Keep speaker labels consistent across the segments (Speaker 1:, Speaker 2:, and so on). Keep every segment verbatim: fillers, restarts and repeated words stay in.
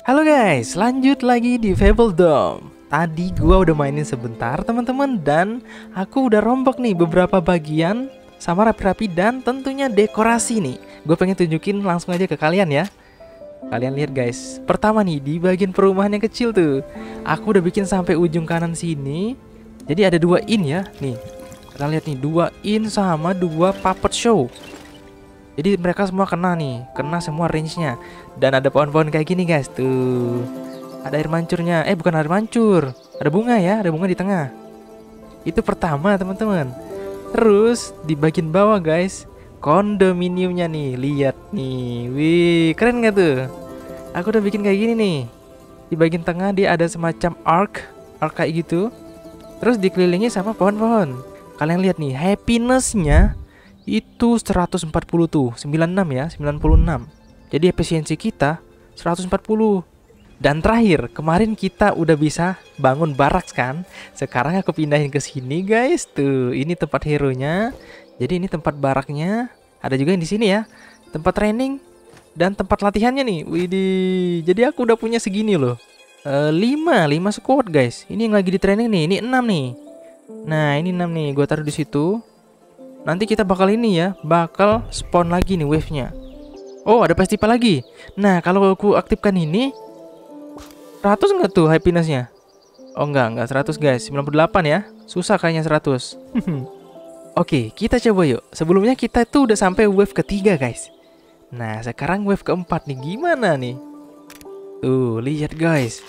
Speaker 1: Halo guys, lanjut lagi di Fable Dome. Tadi gua udah mainin sebentar teman-teman, dan aku udah rombak nih beberapa bagian sama rapi-rapi dan tentunya dekorasi nih. Gue pengen tunjukin langsung aja ke kalian ya. Kalian lihat guys, pertama nih di bagian perumahan yang kecil tuh, aku udah bikin sampai ujung kanan sini. Jadi ada dua in ya, nih. Kita lihat nih, dua in sama dua puppet show. Jadi mereka semua kena nih, kena semua range-nya. Dan ada pohon-pohon kayak gini guys, tuh. Ada air mancurnya, eh bukan air mancur, ada bunga ya, ada bunga di tengah. Itu pertama teman-teman. Terus di bagian bawah guys, kondominiumnya nih, lihat nih, wih keren gak tuh? Aku udah bikin kayak gini nih. Di bagian tengah dia ada semacam arc, arc kayak gitu. Terus dikelilingi sama pohon-pohon. Kalian lihat nih, happiness-nya itu seratus empat puluh tuh, sembilan puluh enam ya, sembilan puluh enam. Jadi efisiensi kita seratus empat puluh. Dan terakhir, kemarin kita udah bisa bangun baraks kan? Sekarang aku pindahin ke sini guys. Tuh, ini tempat hero-nya. Jadi ini tempat baraknya. Ada juga yang di sini ya. Tempat training dan tempat latihannya nih. Widih. Jadi aku udah punya segini loh. E, lima, lima squad guys. Ini yang lagi di training nih. Ini enam nih. Nah, ini enam nih. Gua taruh di situ. Nanti kita bakal ini ya, bakal spawn lagi nih wave-nya. Oh, ada festival lagi. Nah, kalau aku aktifkan ini, seratus nggak tuh happiness-nya? Oh enggak, enggak seratus guys, sembilan puluh delapan ya. Susah kayaknya seratus. Oke, kita coba yuk. Sebelumnya kita tuh udah sampai wave ketiga guys. Nah, sekarang wave keempat nih, gimana nih? Tuh, lihat guys.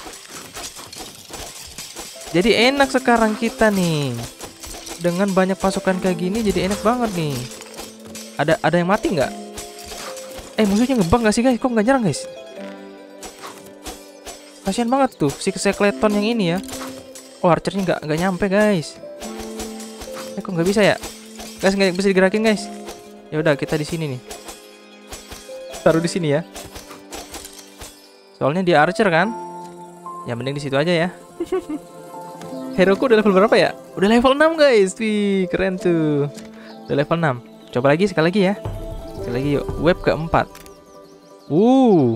Speaker 1: Jadi enak sekarang kita nih. Dengan banyak pasukan kayak gini jadi enak banget nih. Ada ada yang mati nggak? Eh musuhnya ngebug nggak sih guys? Kok nggak nyerang guys? Kasian banget tuh si Skeleton yang ini ya. Oh archernya nggak nggak nyampe guys. Eh kok nggak bisa ya? Guys nggak bisa digerakin guys. Ya udah kita di sini nih. Taruh di sini ya. Soalnya dia archer kan. Ya mending di situ aja ya. Heroku udah level berapa ya? Udah level enam guys. Wih, keren tuh. Udah level enam. Coba lagi sekali lagi ya. Sekali lagi yuk. Wave keempat. Uh.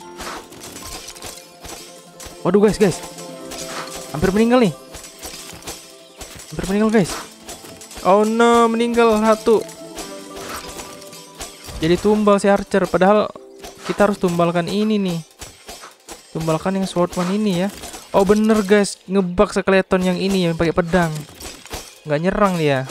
Speaker 1: Waduh guys, guys. Hampir meninggal nih. Hampir meninggal guys. Oh no, meninggal satu. Jadi tumbal si archer. Padahal kita harus tumbalkan ini nih. Tumbalkan yang swordman ini ya. Oh bener guys, ngebug skeleton yang ini yang pakai pedang. Nggak nyerang dia.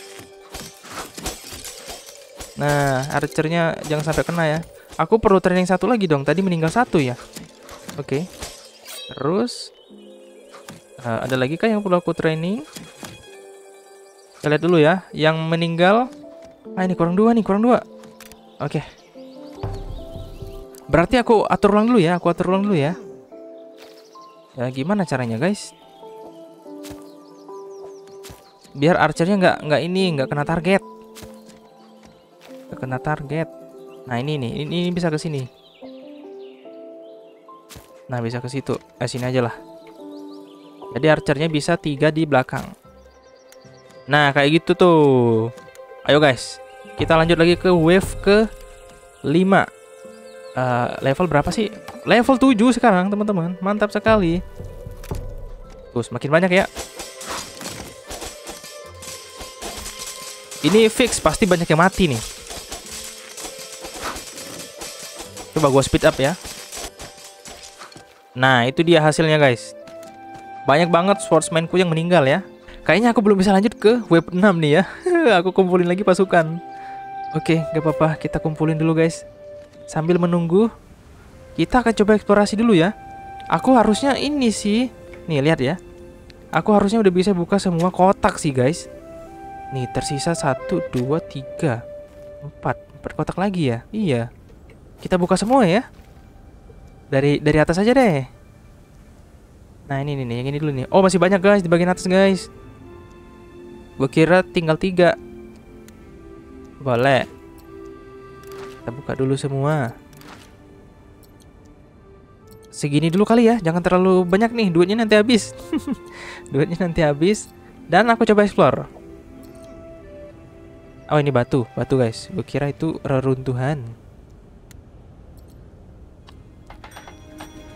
Speaker 1: Nah, archernya jangan sampai kena ya. Aku perlu training satu lagi dong. Tadi meninggal satu ya. Oke. Terus uh, ada lagi kah yang perlu aku training? Kita lihat dulu ya. Yang meninggal. Ah ini kurang dua nih, kurang dua. Oke. Berarti aku atur ulang dulu ya. Aku atur ulang dulu ya. Ya gimana caranya guys? Biar archernya nggak nggak ini nggak kena target, nggak kena target. Nah ini nih, ini, ini bisa ke sini. Nah bisa ke situ, eh sini aja lah. Jadi archernya bisa tiga di belakang. Nah kayak gitu tuh. Ayo guys, kita lanjut lagi ke wave ke lima. Uh, level berapa sih? Level tujuh sekarang teman-teman. Mantap sekali. Terus makin banyak ya. Ini fix pasti banyak yang mati nih. Coba gua speed up ya. Nah itu dia hasilnya guys. Banyak banget swordsman-ku yang meninggal ya. Kayaknya aku belum bisa lanjut ke wave enam nih ya. Aku kumpulin lagi pasukan. Oke gak apa-apa, kita kumpulin dulu guys. Sambil menunggu, kita akan coba eksplorasi dulu ya. Aku harusnya ini sih. Nih lihat ya. Aku harusnya udah bisa buka semua kotak sih guys. Nih tersisa satu, dua, tiga, empat, empat kotak lagi ya. Iya. Kita buka semua ya. Dari dari atas aja deh. Nah ini nih, yang ini dulu nih. Oh masih banyak guys di bagian atas guys. Gue kira tinggal tiga. Boleh. Kita buka dulu semua. Segini dulu kali ya. Jangan terlalu banyak nih. Duitnya nanti habis. Duitnya nanti habis. Dan aku coba explore. Oh ini batu. Batu guys. Gue kira itu reruntuhan.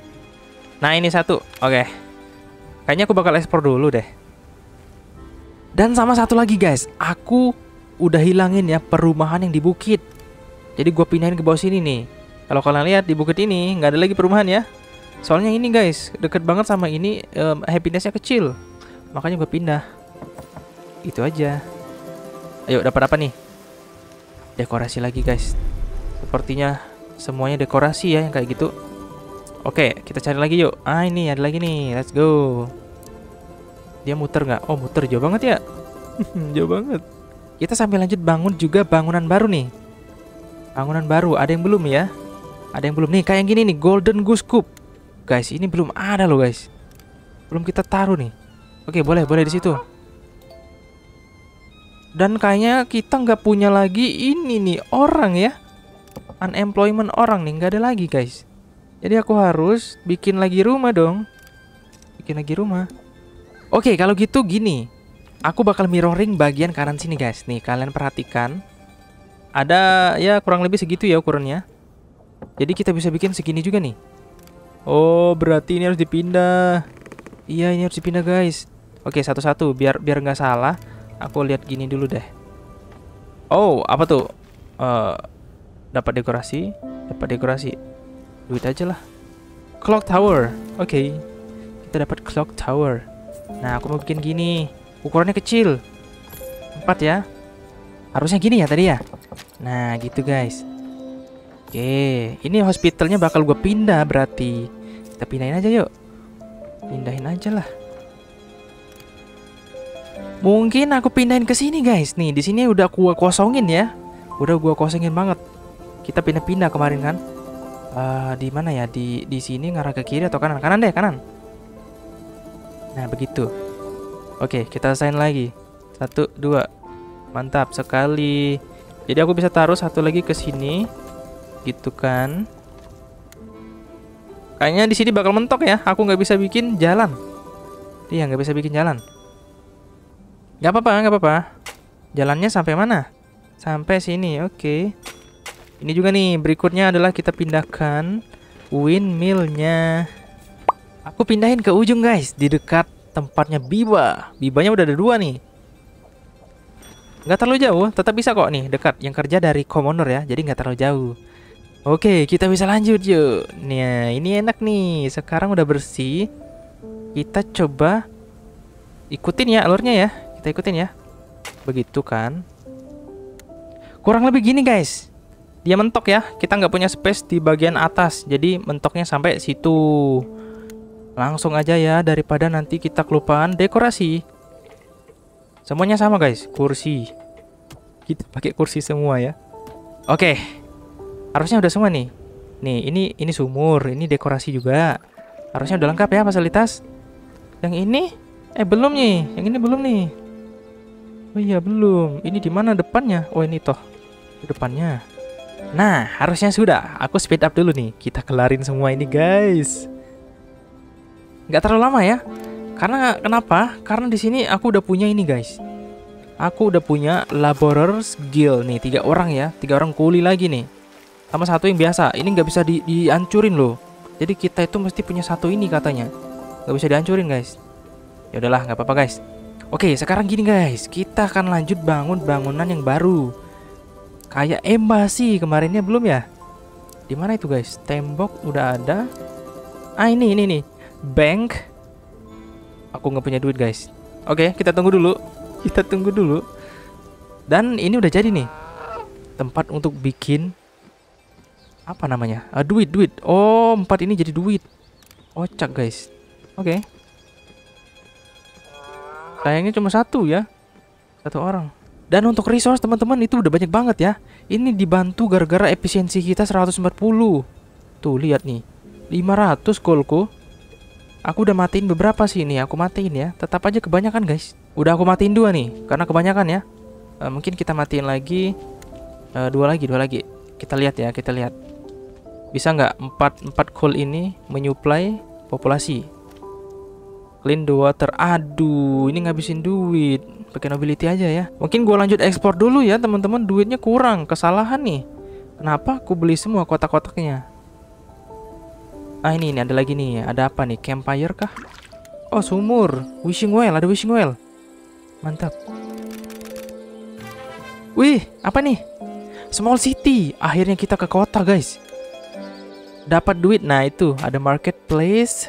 Speaker 1: Nah ini satu. Oke. Kayaknya aku bakal ekspor dulu deh. Dan sama satu lagi guys, aku udah hilangin ya perumahan yang di bukit. Jadi gue pindahin ke bawah sini nih. Kalau kalian lihat di bukit ini nggak ada lagi perumahan ya. Soalnya ini guys deket banget sama ini, um, happinessnya kecil. Makanya gue pindah. Itu aja. Ayo dapat apa nih? Dekorasi lagi guys. Sepertinya semuanya dekorasi ya yang kayak gitu. Oke, kita cari lagi yuk. Ah ini ada lagi nih. Let's go. Dia muter nggak? Oh muter, jauh banget ya. Jauh banget. Kita sambil lanjut bangun juga bangunan baru nih. Bangunan baru, ada yang belum ya? Ada yang belum nih, kayak gini nih, Golden Goose Coop. Guys, ini belum ada loh guys. Belum kita taruh nih. Oke, boleh, boleh di situ. Dan kayaknya kita nggak punya lagi ini nih, orang ya. Unemployment orang nih, nggak ada lagi guys. Jadi aku harus bikin lagi rumah dong. Bikin lagi rumah. Oke, kalau gitu gini. Aku bakal mirroring bagian kanan sini guys. Nih, kalian perhatikan. Ada ya kurang lebih segitu ya ukurannya. Jadi kita bisa bikin segini juga nih. Oh, berarti ini harus dipindah. Iya, ini harus dipindah guys. Oke, satu-satu biar biar nggak salah. Aku lihat gini dulu deh. Oh, apa tuh? Uh, dapat dekorasi, dapat dekorasi. Duit aja lah. Clock tower. Oke. Kita dapat clock tower. Nah, aku mau bikin gini. Ukurannya kecil. Empat ya. Harusnya gini ya tadi ya. Nah, gitu guys. Oke, ini hospitalnya bakal gue pindah berarti. Kita pindahin aja yuk. Pindahin aja lah. Mungkin aku pindahin ke sini guys. Nih, di sini udah gua kosongin ya. Udah gua kosongin banget. Kita pindah-pindah kemarin kan. Uh, di mana ya? Di di sini ngarah ke kiri atau kanan? Kanan deh, kanan. Nah, begitu. Oke, kita sign lagi. Satu, dua. Mantap sekali. Jadi aku bisa taruh satu lagi ke sini. Gitu kan. Kayaknya di sini bakal mentok ya. Aku nggak bisa bikin jalan. Iya, nggak bisa bikin jalan. Nggak apa-apa, nggak apa-apa. Jalannya sampai mana? Sampai sini, oke. Ini juga nih, berikutnya adalah kita pindahkan windmill-nya. Aku pindahin ke ujung guys, di dekat tempatnya Biba. Bibanya udah ada dua nih. Nggak terlalu jauh, tetap bisa kok nih, dekat. Yang kerja dari commoner ya, jadi nggak terlalu jauh. Oke, kita bisa lanjut yuk. Nah, ini enak nih. Sekarang udah bersih. Kita coba ikutin ya alurnya ya. Kita ikutin ya. Begitu kan. Kurang lebih gini guys. Dia mentok ya. Kita nggak punya space di bagian atas. Jadi mentoknya sampai situ. Langsung aja ya. Daripada nanti kita kelupaan dekorasi. Semuanya sama guys. Kursi. Kita pakai kursi semua ya. Oke. Harusnya udah semua nih. Nih ini ini sumur. Ini dekorasi juga. Harusnya udah lengkap ya fasilitas. Yang ini. Eh belum nih. Yang ini belum nih. Oh iya belum. Ini di mana depannya? Oh ini toh. Di depannya. Nah, harusnya sudah. Aku speed up dulu nih. Kita kelarin semua ini, guys. Nggak terlalu lama ya. Karena kenapa? Karena di sini aku udah punya ini, guys. Aku udah punya Laborers Guild nih, tiga orang ya, tiga orang kuli lagi nih. Sama satu yang biasa. Ini nggak bisa di dihancurin loh. Jadi kita itu mesti punya satu ini katanya. Nggak bisa dihancurin, guys. Ya udahlah, nggak apa-apa, guys. Oke, sekarang gini, guys. Kita akan lanjut bangun bangunan yang baru. Kayak embasi kemarinnya belum ya? Di mana itu guys? Tembok udah ada. Ah ini ini nih. Bank. Aku nggak punya duit guys. Oke, kita tunggu dulu. Kita tunggu dulu. Dan ini udah jadi nih. Tempat untuk bikin apa namanya? Ah, duit duit. Oh empat ini jadi duit. Kocak guys. Oke. Sayangnya cuma satu ya. Satu orang. Dan untuk resource teman-teman itu udah banyak banget ya. Ini dibantu gara-gara efisiensi kita seratus empat puluh. Tuh lihat nih. lima ratus goalku. Aku udah matiin beberapa sih ini. Aku matiin ya. Tetap aja kebanyakan guys. Udah aku matiin dua nih. Karena kebanyakan ya. e, Mungkin kita matiin lagi. e, Dua lagi, dua lagi. Kita lihat ya, kita lihat. Bisa nggak empat, empat coal ini menyuplai populasi. Clean the water. Aduh, ini ngabisin duit. Pakai nobility aja ya. Mungkin gue lanjut ekspor dulu ya teman-teman. Duitnya kurang. Kesalahan nih. Kenapa aku beli semua kotak-kotaknya? Ah ini, ini ada lagi nih. Ada apa nih? Campfire kah? Oh sumur. Wishing well. Ada wishing well. Mantap. Wih, apa nih? Small city. Akhirnya kita ke kota guys. Dapat duit. Nah itu ada marketplace,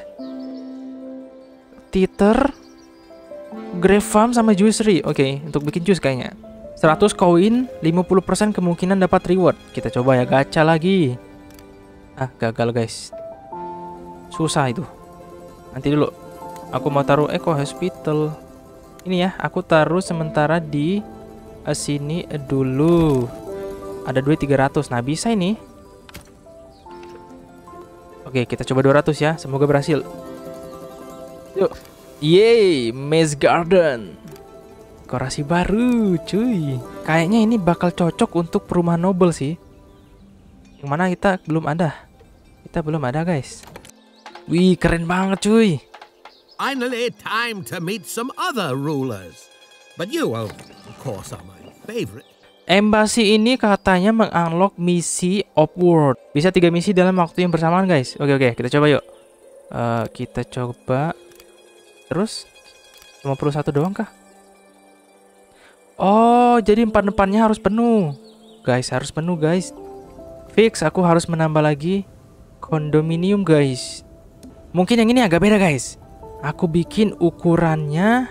Speaker 1: theater, grape farm sama juicery. Oke, okay, untuk bikin jus kayaknya. seratus koin, lima puluh persen kemungkinan dapat reward. Kita coba ya, gacha lagi. Ah, gagal guys. Susah itu. Nanti dulu. Aku mau taruh Eco Hospital. Ini ya, aku taruh sementara di uh, sini uh, dulu. Ada duit tiga ratus. Nah, bisa ini. Oke, kita coba dua ratus ya. Semoga berhasil. Yuk. Yeay, Maze Garden. Dekorasi baru, cuy. Kayaknya ini bakal cocok untuk perumahan noble sih. Yang mana kita belum ada. Kita belum ada, guys. Wih, keren banget, cuy.
Speaker 2: Finally, time to meet some other rulers. But you, of course, are my favorite.
Speaker 1: Embassy ini katanya mengunlock misi upward. Bisa tiga misi dalam waktu yang bersamaan, guys. Oke, oke, kita coba yuk. Uh, kita coba. Terus, cuma perlu satu doang kah? Oh, jadi empat depannya harus penuh. Guys, harus penuh, guys. Fix, aku harus menambah lagi kondominium, guys. Mungkin yang ini agak beda, guys. Aku bikin ukurannya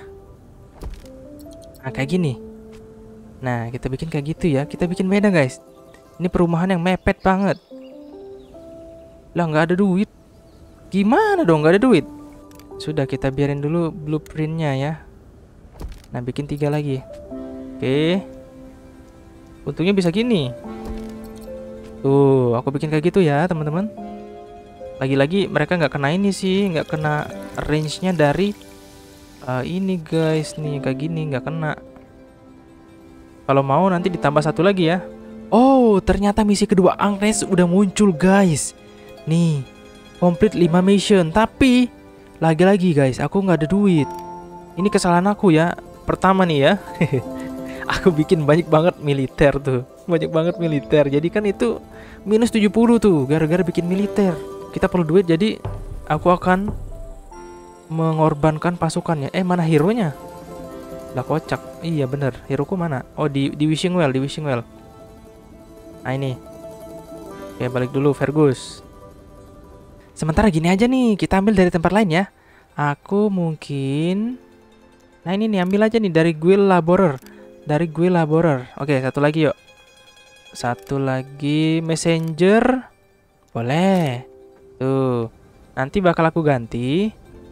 Speaker 1: nah kayak gini. Nah, kita bikin kayak gitu ya. Kita bikin beda, guys. Ini perumahan yang mepet banget. Lah, nggak ada duit. Gimana dong nggak ada duit? Sudah, kita biarin dulu blueprintnya ya. Nah, bikin tiga lagi. Oke. Untungnya bisa gini. Tuh, aku bikin kayak gitu ya, teman-teman. Lagi-lagi mereka nggak kena ini sih, nggak kena range-nya dari uh, ini guys nih, kayak gini nggak kena. Kalau mau nanti ditambah satu lagi ya. Oh, ternyata misi kedua Agnes udah muncul guys. Nih, complete lima mission. Tapi lagi-lagi guys, aku nggak ada duit. Ini kesalahan aku ya. Pertama nih ya. Aku bikin banyak banget militer tuh. Banyak banget militer. Jadi kan itu minus tujuh puluh tuh gara-gara bikin militer. Kita perlu duit, jadi aku akan mengorbankan pasukannya. Eh, mana hero-nya? Lah, kocak. Iya bener, hero-ku mana? Oh, di, di Wishing Well, di Wishing Well. Nah ini. Oke, balik dulu Fergus. Sementara gini aja nih, kita ambil dari tempat lain ya. Aku mungkin nah ini nih, ambil aja nih dari Guild Laborer. Dari Guild Laborer. Oke, satu lagi yuk. Satu lagi Messenger. Boleh. Tuh, nanti bakal aku ganti.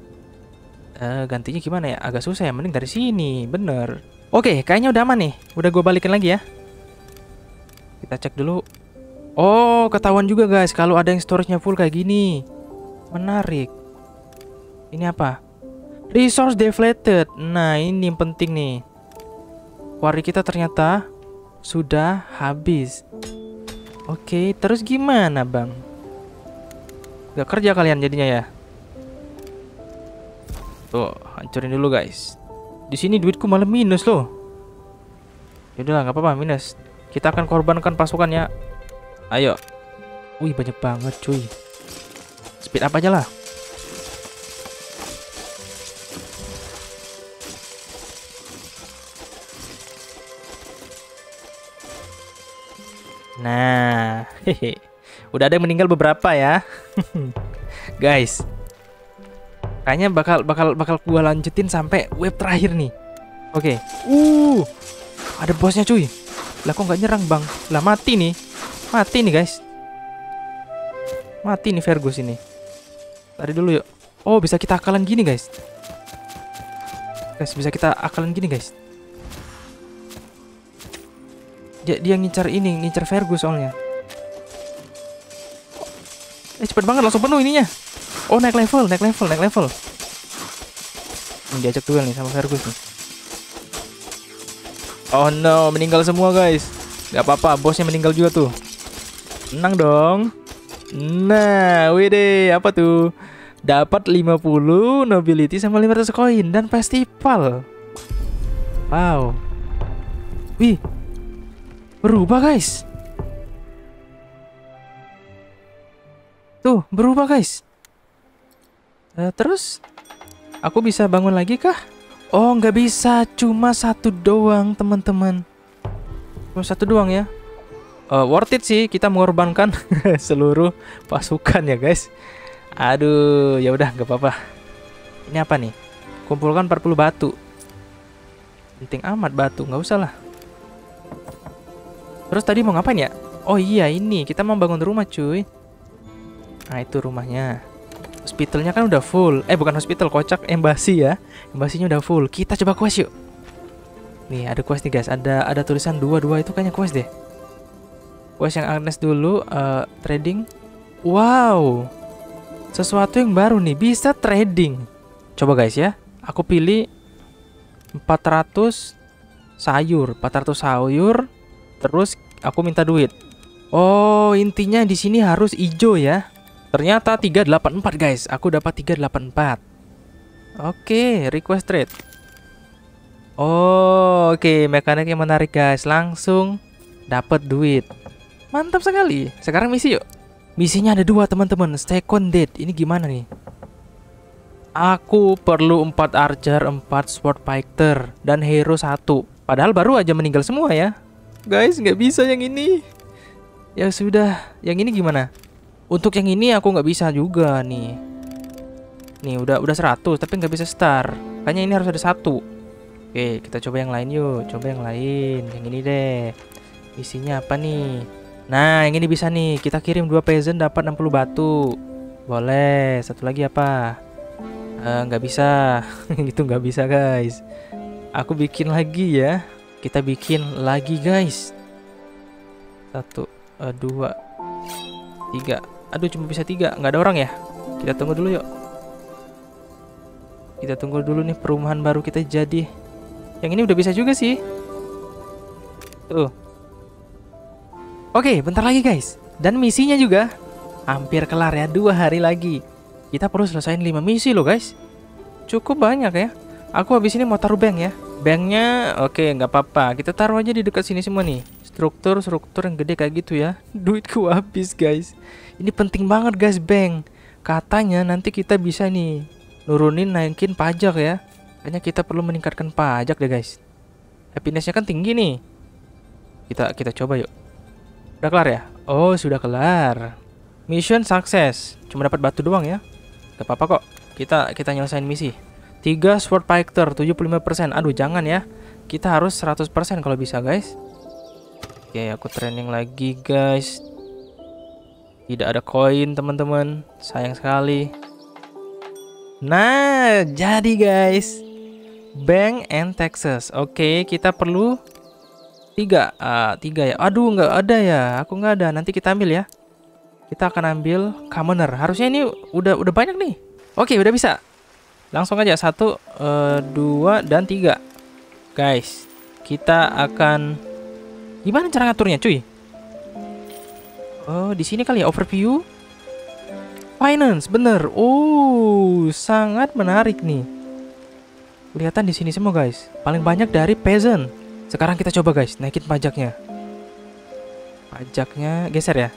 Speaker 1: Uh, gantinya gimana ya? Agak susah ya, mending dari sini, bener. Oke, kayaknya udah aman nih. Udah gue balikin lagi ya. Kita cek dulu. Oh, ketahuan juga guys kalau ada yang storage-nya full kayak gini. Menarik. Ini apa? Resource deflated. Nah, ini yang penting nih. Quarry kita ternyata sudah habis. Oke, terus gimana bang? Gak kerja kalian jadinya ya. Tuh, hancurin dulu guys. Di sini duitku malah minus loh. Yaudahlah, nggak apa-apa minus. Kita akan korbankan pasukannya. Ayo. Wih, banyak banget cuy. Speed up aja lah. Nah, hehe. Udah ada yang meninggal beberapa ya. Guys. Kayaknya bakal bakal bakal gua lanjutin sampai wave terakhir nih. Oke. Okay. Uh. Ada bosnya cuy. Lah kok nggak nyerang, Bang? Lah mati nih. Mati nih, guys. Mati nih Fergus ini. Tadi dulu yuk. Oh, bisa kita akalan gini, guys. Guys, bisa kita akalan gini, guys. Dia, dia ngincar ini, ngincar Fergus soalnya. Eh, cepet banget, langsung penuh ininya. Oh, naik level, naik level, naik level. Ini diajak duel nih sama Fergus nih. Oh no, meninggal semua guys. Gak apa-apa, bosnya meninggal juga tuh. Menang dong. Nah, wede, apa tuh? Dapat lima puluh nobility sama lima ratus koin dan festival. Wow. Wih. Berubah guys. Tuh, berubah guys. Uh, terus aku bisa bangun lagi kah? Oh, nggak bisa, cuma satu doang teman-teman. Cuma satu doang ya. Uh, worth it sih kita mengorbankan seluruh pasukan ya guys. Aduh, ya udah nggak apa-apa. Ini apa nih? Kumpulkan empat puluh batu. Penting amat batu, nggak usah lah. Terus tadi mau ngapain ya? Oh iya, ini kita mau bangun rumah cuy. Nah itu rumahnya. Hospitalnya kan udah full. Eh bukan hospital, kocak, embassy ya. Embassinya udah full. Kita coba quest yuk. Nih ada quest nih guys. Ada ada tulisan dua dua itu kayaknya quest deh. Quest yang Agnes dulu, uh, trading. Wow, sesuatu yang baru nih, bisa trading. Coba guys ya. Aku pilih empat ratus sayur, empat ratus sayur. Terus aku minta duit. Oh, intinya di sini harus hijau ya. Ternyata tiga delapan empat guys. Aku dapat tiga delapan empat. Oke, request trade. Oh, oke, okay. Mekaniknya menarik guys. Langsung dapat duit. Mantap sekali. Sekarang misi yuk. Misinya ada dua teman-teman. Second date. Ini gimana nih? Aku perlu empat archer, empat sword fighter, dan hero satu. Padahal baru aja meninggal semua ya. Guys, nggak bisa yang ini. Ya sudah, yang ini gimana? Untuk yang ini aku nggak bisa juga nih. Nih udah udah seratus, tapi nggak bisa star. Kayaknya ini harus ada satu. Oke, kita coba yang lain yuk. Coba yang lain. Yang ini deh. Isinya apa nih? Nah, yang ini bisa nih. Kita kirim dua peasant dapat enam puluh batu. Boleh. Satu lagi apa? Nggak uh, bisa. Itu nggak bisa guys. Aku bikin lagi ya. Kita bikin lagi guys. Satu, uh, dua, tiga. Aduh, cuma bisa tiga. Nggak ada orang ya. Kita tunggu dulu yuk. Kita tunggu dulu nih perumahan baru kita jadi. Yang ini udah bisa juga sih. Tuh. Oke, bentar lagi guys. Dan misinya juga hampir kelar ya. Dua hari lagi. Kita perlu selesaiin lima misi loh guys. Cukup banyak ya. Aku habis ini mau taruh bank ya. Banknya oke, nggak apa-apa. Kita taruh aja di dekat sini semua nih. Struktur-struktur yang gede kayak gitu ya. Duitku habis guys. Ini penting banget guys bank. Katanya nanti kita bisa nih nurunin, naikin pajak ya. Kayaknya kita perlu meningkatkan pajak deh guys. Happinessnya kan tinggi nih. Kita kita coba yuk. Udah kelar ya? Oh sudah kelar. Mission sukses. Cuma dapat batu doang ya. Gak apa-apa kok. Kita kita nyelesain misi. Tiga sword fighter tujuh puluh lima persen. Aduh jangan ya. Kita harus seratus persen kalau bisa guys. Oke aku training lagi guys. Tidak ada koin teman-teman. Sayang sekali. Nah jadi guys. Bank and taxes. Oke kita perlu Tiga uh, Tiga ya. Aduh nggak ada ya. Aku nggak ada. Nanti kita ambil ya. Kita akan ambil commoner. Harusnya ini udah udah banyak nih. Oke udah bisa. Langsung aja satu, uh, dua, dan tiga. Guys, kita akan gimana cara ngaturnya, cuy? Oh, di sini kali ya overview. Finance, bener. Oh, sangat menarik nih. Kelihatan di sini semua, guys. Paling banyak dari peasant. Sekarang kita coba, guys, naikin pajaknya. Pajaknya geser ya.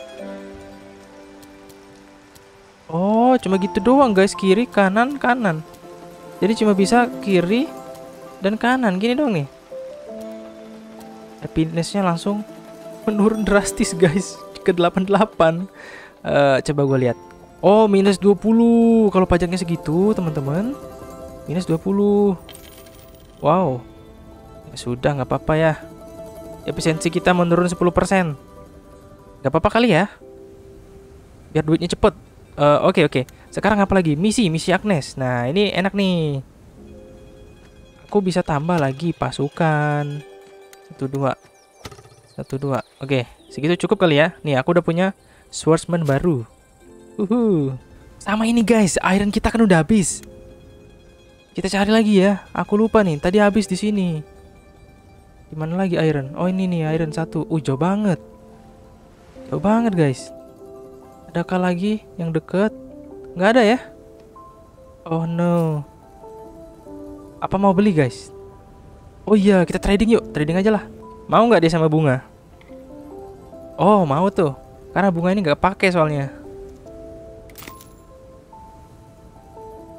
Speaker 1: Oh, cuma gitu doang guys, kiri, kanan, kanan. Jadi cuma bisa kiri dan kanan, gini doang nih. Happiness-nya langsung menurun drastis guys, ke delapan puluh delapan. uh, Coba gue lihat. Oh, minus dua puluh. Kalau pajaknya segitu teman-teman, minus dua puluh. Wow. Ya sudah, nggak apa-apa ya. Efisiensi kita menurun sepuluh persen. Nggak apa-apa kali ya, biar duitnya cepet. Uh, Oke okay, oke. Okay. Sekarang apa lagi? Misi, misi Agnes. Nah ini enak nih. Aku bisa tambah lagi pasukan. Satu dua, satu dua. Oke, okay. Segitu cukup kali ya. Nih aku udah punya swordsman baru. Uhu. Sama ini guys, iron kita kan udah habis. Kita cari lagi ya. Aku lupa nih. Tadi habis di sini. Gimana lagi iron? Oh ini nih iron satu. Uh jauh banget. Jauh banget guys. Adakah lagi yang deket? Nggak ada ya? Oh no. Apa mau beli guys? Oh iya kita trading yuk. Trading aja lah. Mau nggak dia sama bunga? Oh mau tuh. Karena bunga ini nggak pakai soalnya.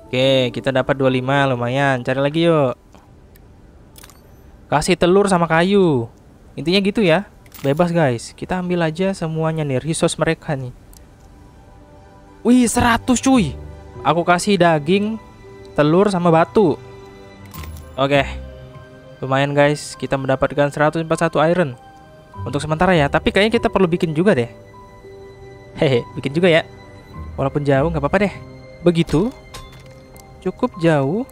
Speaker 1: Oke, kita dapat dua puluh lima, lumayan. Cari lagi yuk. Kasih telur sama kayu. Intinya gitu ya. Bebas guys. Kita ambil aja semuanya nih, resource mereka nih. Wih, seratus cuy. Aku kasih daging, telur sama batu. Oke. Lumayan guys, kita mendapatkan seratus empat puluh satu iron. Untuk sementara ya, tapi kayaknya kita perlu bikin juga deh. Hehe, bikin juga ya. Walaupun jauh nggak apa-apa deh. Begitu. Cukup jauh.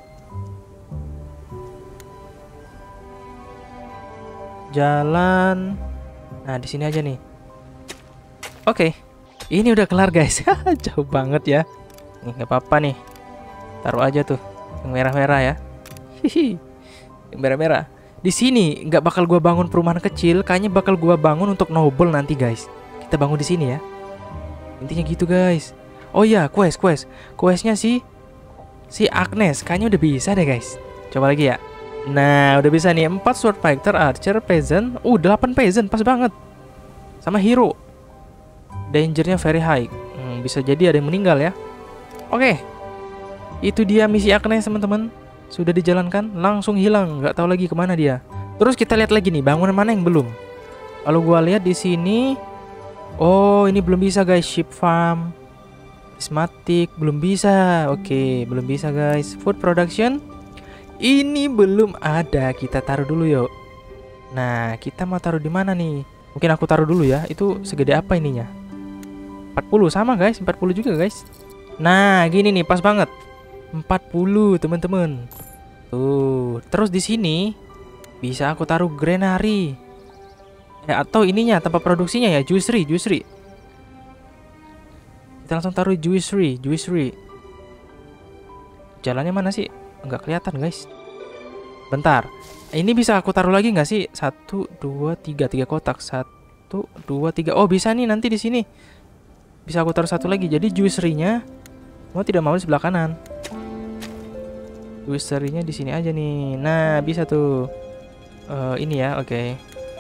Speaker 1: Jalan. Nah, di sini aja nih. Oke. Ini udah kelar guys. Jauh banget ya. Nih, nggak apa-apa nih. Taruh aja tuh yang merah-merah ya. Hihi. Yang merah-merah. Di sini nggak bakal gua bangun perumahan kecil, kayaknya bakal gua bangun untuk noble nanti guys. Kita bangun di sini ya. Intinya gitu guys. Oh iya, quest, quest. Questnya sih si Agnes, kayaknya udah bisa deh guys. Coba lagi ya. Nah, udah bisa nih. Empat sword fighter, archer, peasant. Uh, delapan peasant, pas banget. Sama hero. Dangernya very high. hmm, Bisa jadi ada yang meninggal ya. Oke. Itu dia misi Agnes teman-teman. Sudah dijalankan, langsung hilang. Gak tahu lagi kemana dia. Terus kita lihat lagi nih, bangunan mana yang belum. Kalau gua lihat di sini. Oh, ini belum bisa guys. Sheep farm, Prismatic belum bisa. Oke, belum bisa guys. Food production ini belum ada. Kita taruh dulu yuk. Nah, kita mau taruh di mana nih? Mungkin aku taruh dulu ya. Itu segede apa ininya? empat puluh sama guys, empat puluh juga guys. Nah, gini nih, pas banget. empat puluh teman-teman. Tuh, terus di sini bisa aku taruh granary. Eh, atau ininya tempat produksinya ya, juicery, juicery. Kita langsung taruh juicery, juicery. Jalannya mana sih? Enggak kelihatan guys. Bentar. Ini bisa aku taruh lagi nggak sih? Satu, dua, tiga, tiga kotak. Satu, dua, tiga. Oh bisa nih nanti di sini. Bisa aku taruh satu lagi. Jadi juicery-nya mau tidak mau di sebelah kanan. Juicery-nya di sini aja nih. Nah bisa tuh. Uh, ini ya, oke. Okay.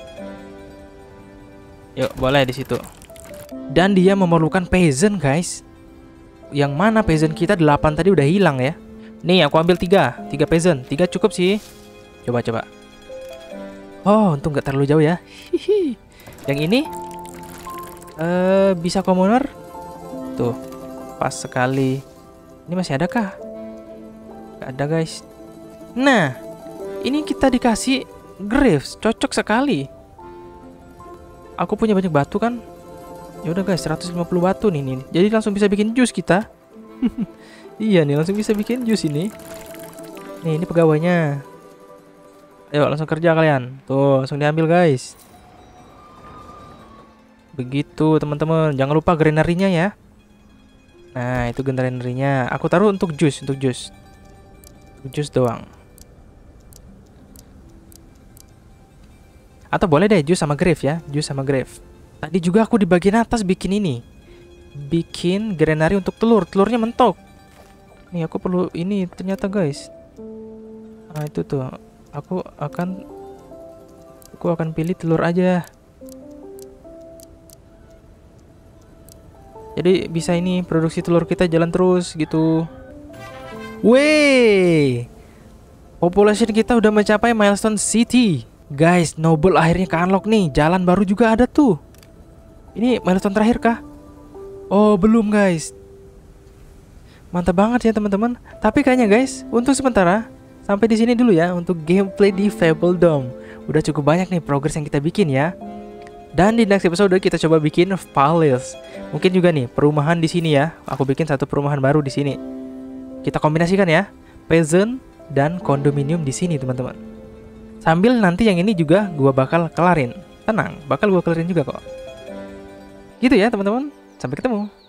Speaker 1: Yuk boleh di situ. Dan dia memerlukan peasant guys. Yang mana peasant kita delapan tadi udah hilang ya. Nih aku ambil tiga, tiga peasant, tiga cukup sih. Coba coba. Oh untung nggak terlalu jauh ya. Hihi. Yang ini uh, bisa commoner. Tuh pas sekali. Ini masih ada kah? Gak ada guys. Nah ini kita dikasih graves, cocok sekali. Aku punya banyak batu kan. Ya udah guys, seratus lima puluh batu nih, nih. Jadi langsung bisa bikin jus kita. Iya nih, langsung bisa bikin jus ini. Nih, ini pegawainya. Ayo langsung kerja kalian. Tuh, langsung diambil guys. Begitu teman-teman. Jangan lupa granary-nya ya. Nah, itu granary-nya. Aku taruh untuk jus, untuk jus. Jus doang. Atau boleh deh jus sama grave ya. Jus sama grave. Tadi juga aku di bagian atas bikin ini. Bikin granary untuk telur. Telurnya mentok. Nih aku perlu ini ternyata guys. Nah itu tuh. Aku akan Aku akan pilih telur aja. Jadi bisa ini produksi telur kita jalan terus gitu. Wey, population kita udah mencapai milestone city. Guys, noble akhirnya ke unlock nih. Jalan baru juga ada tuh. Ini milestone terakhir kah? Oh belum guys. Mantap banget ya teman-teman. Tapi kayaknya guys, untuk sementara sampai di sini dulu ya untuk gameplay di Fable Dome. Udah cukup banyak nih progres yang kita bikin ya. Dan di next episode kita coba bikin palace. Mungkin juga nih perumahan di sini ya. Aku bikin satu perumahan baru di sini. Kita kombinasikan ya, peasant dan kondominium di sini teman-teman. Sambil nanti yang ini juga gua bakal kelarin. Tenang, bakal gua kelarin juga kok. Gitu ya teman-teman. Sampai ketemu.